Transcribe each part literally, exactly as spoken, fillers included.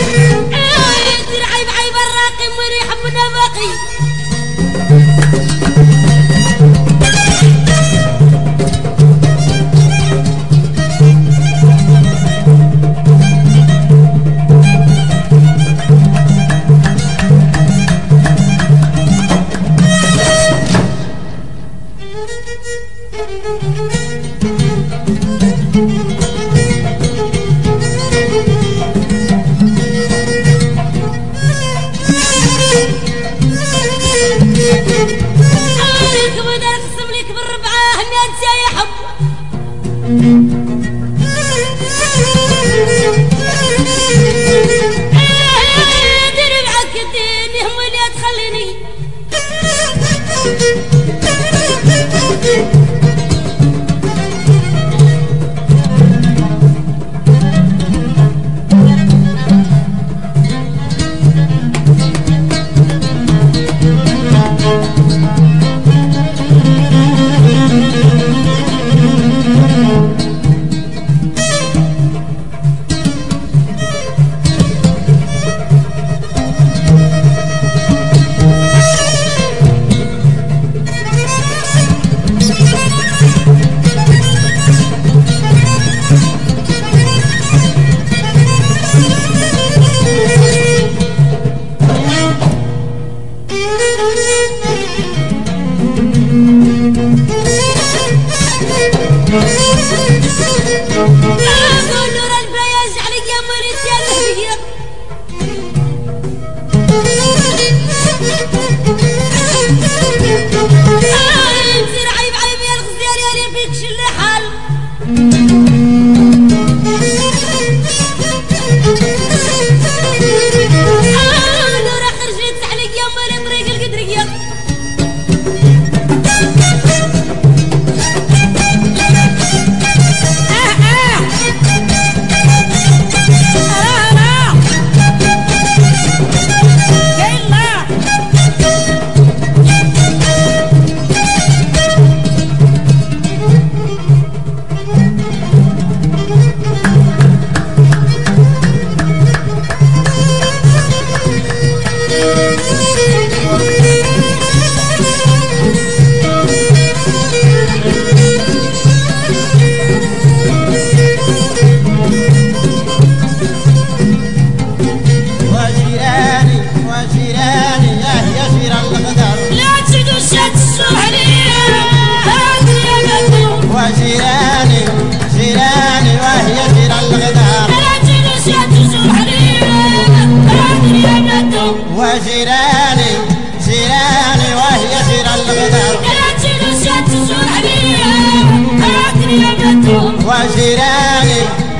عيب عيب الراقي وين يحبنا باقي وجيراني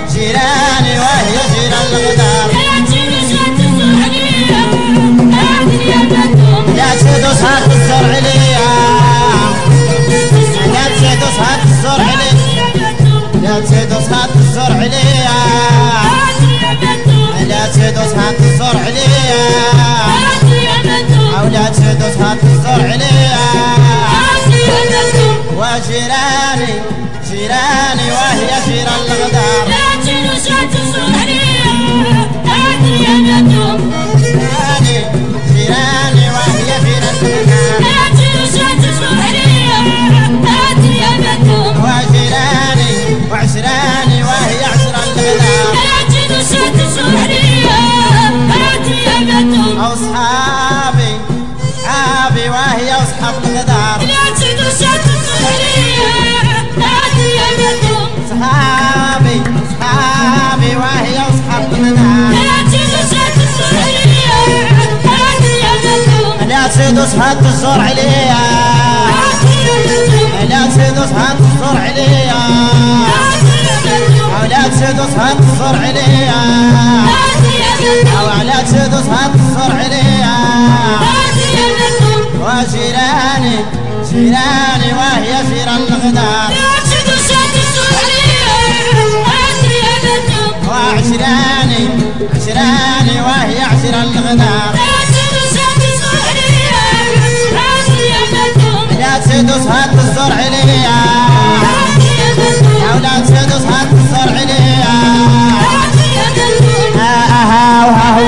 جيراني وهي جيران الغدار لا تدوس هات الزرع ليا لا تدوس هات الزرع ليا لا تدوس هات الزرع ليا لا تدوس هات الزرع ليا أو لا تدوس هات الزرع ليا وجيراني جيراني وهي جيران الغدار لا تدوس هات الزرع ليا جيراني جيراني وهي جيران الغدار لا تدوس هات الزرع ليا وجيراني وعشراني وهي عشران الغدار لا تدوس هات الزرع ليا أصحابي صحابي وهي أصحاب الغدار لا تدوس هات الزرع ليا صحابي صحابي وهي أصحاب الغدار لا تدوس هات الزرع ليا لا تدوس هات الزرع ليا لا تدوس هات الزرع ليا لا تدوس هات الزرع ليا لا تدوس هات الزرع ليا وجيراني جيراني وهي جيران الغدار وعشراني عشراني وهي عشران الغدار لا تدوس هات الزرع ليا لا تدوس هات الزرع ليا ها ها ها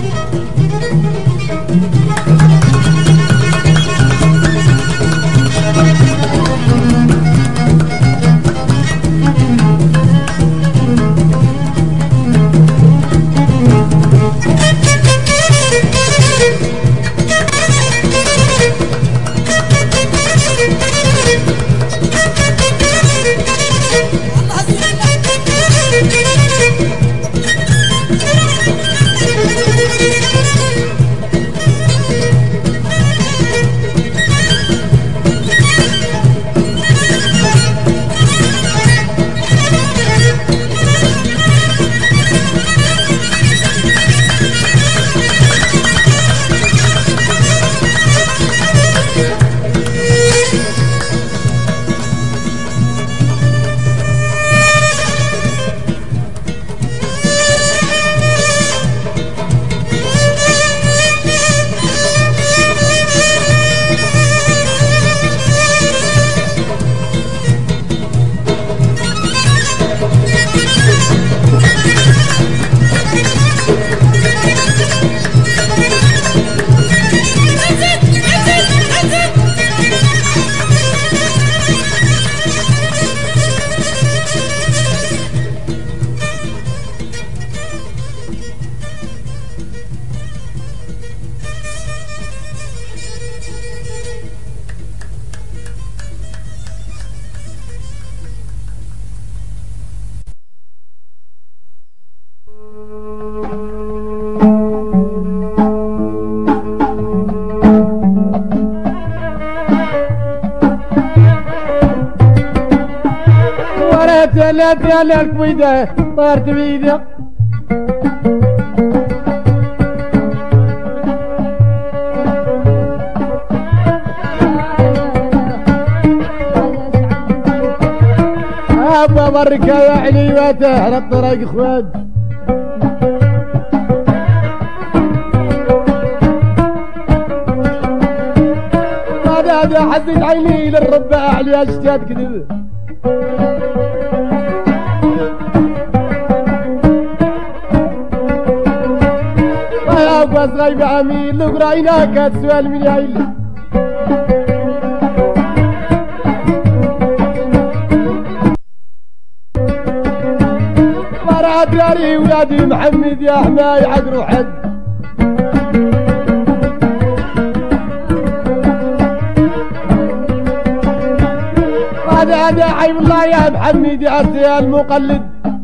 لا لا الكويدة طارت بيدي أبا بركة يا علي وتهرب طريق خواد هذا حزت عيني للرب أعلى اشتاد كذب بس غيب عميل لقراينا كتسوال من عيل فرعت داري ولادي محمد يا حماي عقرو حد هذا هذا عيب الله يا محمد يا عسى المقلد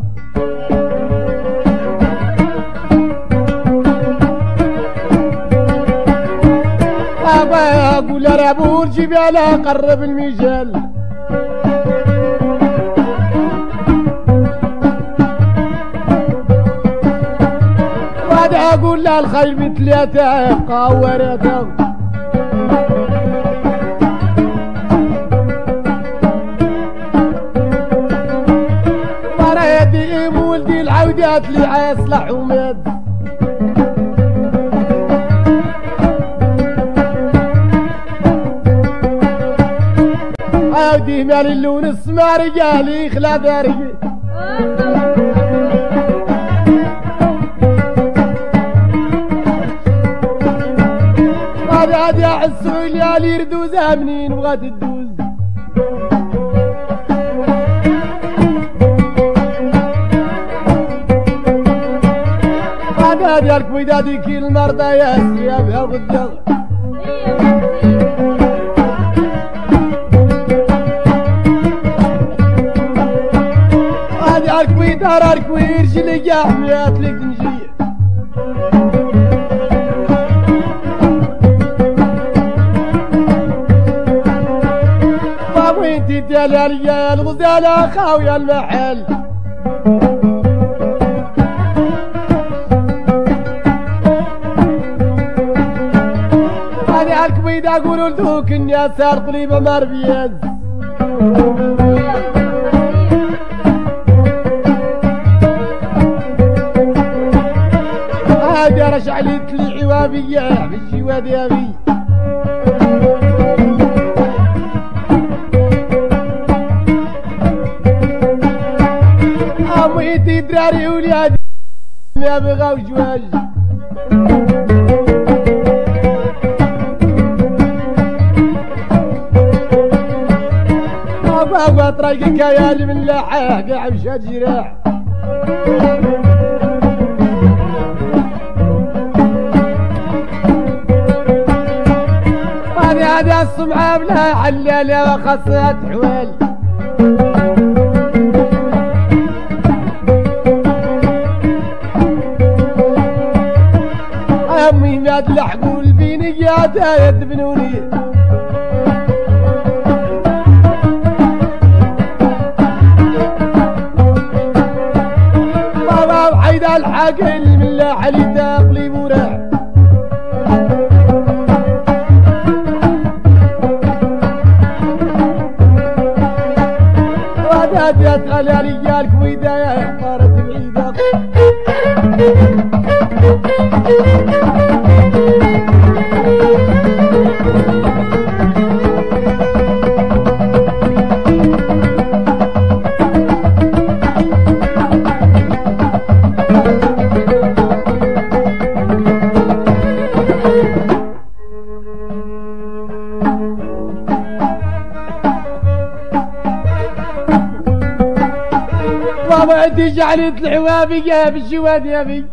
أقول يا رابور جيب على قرب المجال وهذا أقول له الخيل بثلاثة يبقى ورثة مرة يدي ولدي العودات اللي عاصلح وماد عودي مال اللون السما رجالي خلا داري هذا هذا عسو اللي يردوزها منين بغات تدوز هذا هذا الكويدة ديك المرضى يا سيابها غدا اركوي دار اركوي رجلي يا حميات لك نجي بابا انتي ديال يا الغزالة خاوية المحل هذه اركوي دا قولوا لدوك الناس صار قليبة مربيز هادي رشع لي تلي عوابية بالجواد يا غي أميتي دراري ولادي ما بغاو جواج بابا طريقك يا الملاحة قاع مشات جراح هذه هذه السمعة بلا حلالة وخاصة حوال أمي مات لحقوا البينيات يدفنوني بابا وحيدا الحق الملاح اللي داخلي وراح وادات يا تغلالي الكويدة يا اختارت بعيدة بابا انتي جعلت العوافي يا بالجواد يا بي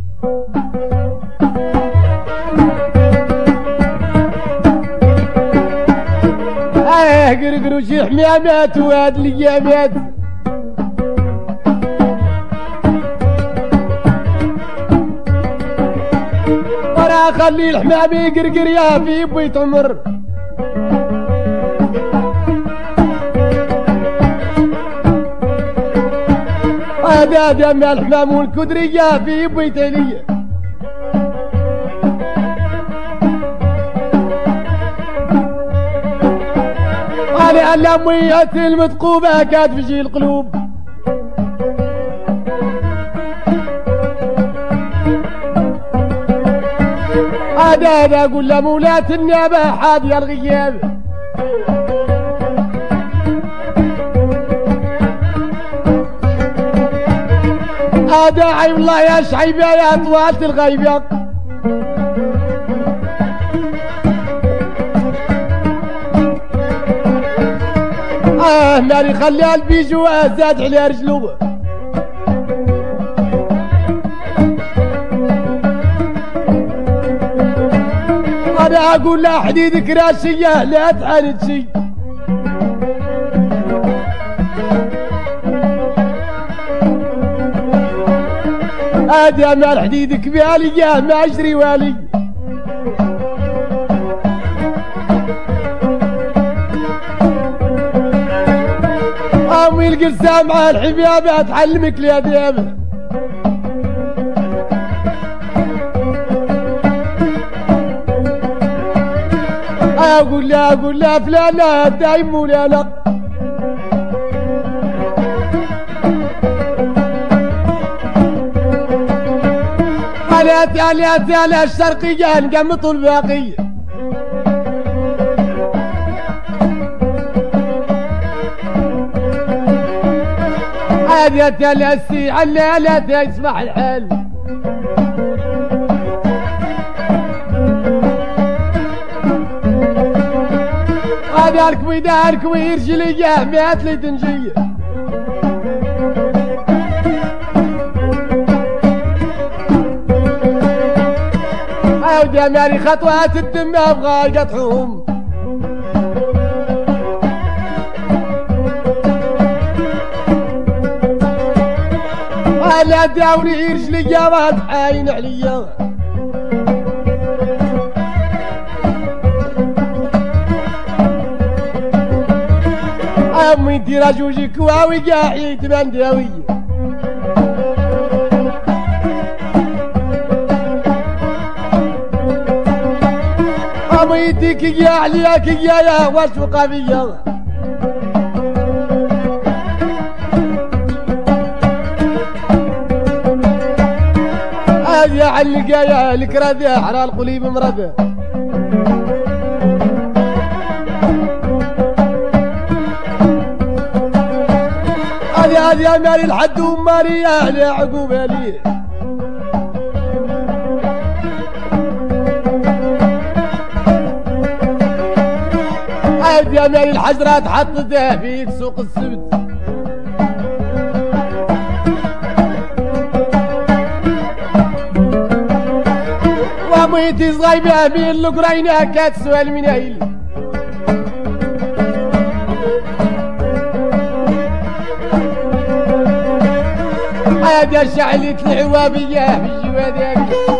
اه قرقرو شي حمامات وهاد الايامات ورا خلي الحمام يقرقر يا في بيت عمر هذا دم الحمام والكدرية في بيت علي على الأموية المثقوبة كانت في القلوب هذا هذا أقول لمولاة النيابة حاضي الغياب هذا عيب الله يا شعيبة يا طوالة الغيبة آه ناري خلي البيجو زاد على رجلو أنا أقول لا حديدك راشية لا تعاند شي هذا مال حديدك بالي ما أجري والي أمي القسام مع الحبيبة تعلمك الأداب أقول لا أقول لا فلانا دايم مولانا على على على الشرقية نقمطوا الباقي هذه على السي على لا يسمح الحال هذه الكويدة الكوي رجلية مات لي تنجية عودة ماري خطوات الدم أبغى يقطعهم هلا داوني رجلي واد حاين عليا أمي انتي راجوجي كواوي قاعي تبان داوي أمي انتي يا عليك يا يا واش وقافية هذه علقايا الكرادة حرا القليب مرضى هذه هذه مالي الحد ومالي يا عقوبة لي هذه عاد يا مال الحجرات حطتها فيك سوق السبت وميتي صغيبة بين القرينة كتسوال من عيل عاد يا شعلة العوابية في جوادك